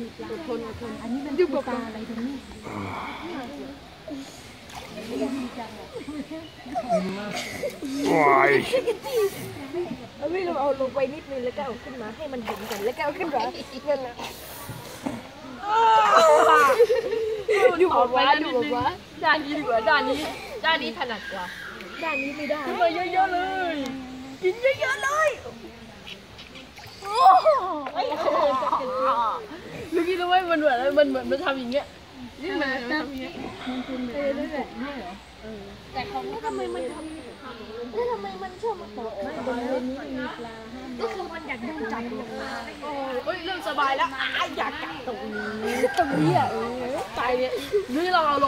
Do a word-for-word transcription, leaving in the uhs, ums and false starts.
อดทนอดทนอันนี้มันคือปลาอะไรตรงนี้ว้ายไม่เราเอาลงไปนิดนึงแล้วก็เอาขึ้นมาให้มันเห็นกันแล้วก็เอาขึ้นมาเงินละอยู่บอกว่าอยู่บอกว่าด้านนี้ดีกว่าด้านนี้ด้านนี้ถนัดกว่าด้านนี้ไม่ได้ขึ้นมาเยอะๆเลยกินเยอะๆเลยลูกกี้รู้ไหมมันเหมือนมันเหมือนมันทำอย่างเงี้ยนี่มันทำอย่างเงี้ยมันเป็นแบบนี้เหรอแต่ของทำไมมันทำแล้วทำไมมันชอบมาต่อไม่บริเวณนี้มีปลาก็คือมันอยากโดนจับโอ้ยเริ่มสบายแล้วอยากจับตรงนี้ตรงนี้อ่ะตายเนี่ยนี่เราเอา